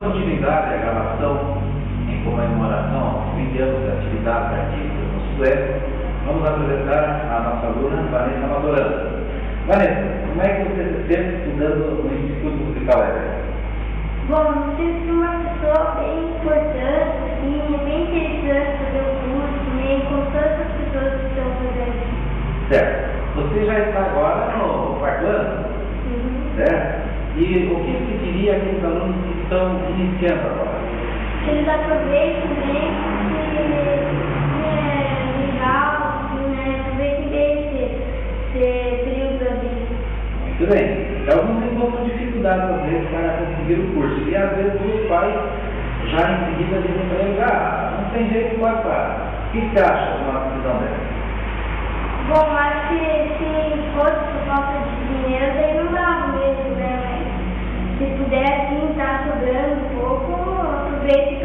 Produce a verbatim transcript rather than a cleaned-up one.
Continuidade, a gravação em comemoração aos vinte anos da atividade artística no Suécia, vamos apresentar a nossa aluna Vanessa Matorano. Vanessa, como é que você se sente estudando no Instituto Musical Everett? Bom, eu sinto uma pessoa bem importante, assim, é bem interessante fazer o curso, né, com todas as pessoas que estão fazendo. Certo. Você já está agora no quarto ano? Uhum. Certo? E o que você diria àqueles alunos que estão iniciando agora? Que eles aproveitem, né, que é legal, assim, né, aproveitem bem esse, esse período da vida. Muito bem. Alguns têm um pouco de dificuldade, às vezes, para conseguir o curso. E, às vezes, os pais já em seguida dizem para eles, ah, não tem jeito, pode parar. O que você acha de uma decisão dessa? Bom, acho que se fosse por falta de dinheiro, daí não dava mesmo, né? Mas se puder, assim, estar sobrando um pouco, aproveite